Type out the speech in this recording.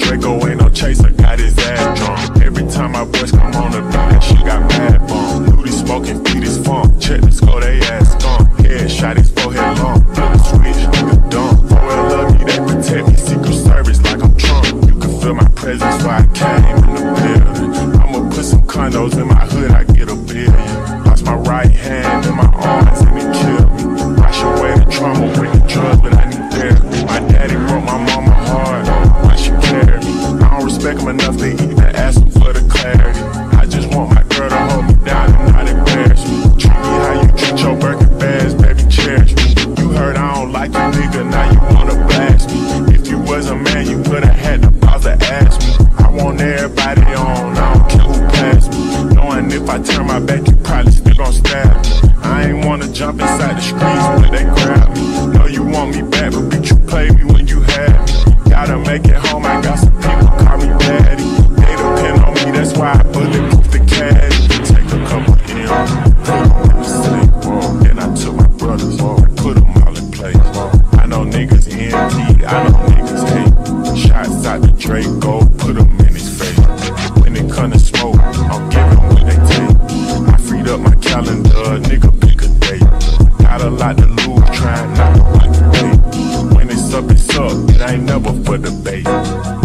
Draco ain't no chaser, got his ass drunk. Every time my voice come on the beat, that shit got mad bump. Nudie smoking, feed his Phonk. Check the score, they ass skunk. Headshot his forehead long. Flip the switch, nigga dumb. Foreign love me, they protect me. Secret service like I'm Trump. You can feel my presence where I came in the building. I'ma put some condos in my hood, I get a billion. Lost my right hand in my arms and it killed me. Wash away the trauma with the drugs, but I need therapy. My daddy broke my mama hard, why she carry me? I don't respect him enough to even ask him for the clarity. I just want my girl to hold me down and not embarrass me. Treat me how you treat your Birkin bags, baby, cherish me. You heard I don't like you, nigga, now you wanna blast me. If you was a man, you would've had the balls to ask me. I want everybody on, I don't care who passed me. Knowing if I turn my back, you probably still gon' stab me. I ain't wanna jump inside the streets, but they grab me. Know you want me back, but bitch, you played me when you had me. Gotta make it home, I got some people call me daddy. They depend on me, that's why I bulletproof the caddy. Take a couple M's, put them in the safe. Then I took my brothers, put them all in place. I know niggas envy, I know niggas hate. Shots out the Draco, put them in his face. When it come to smoke, I'm giving what they take. I freed up my calendar, nigga pick a date. Got a lot to lose, trying not to wipe the date. When it's up, it ain't never for debate.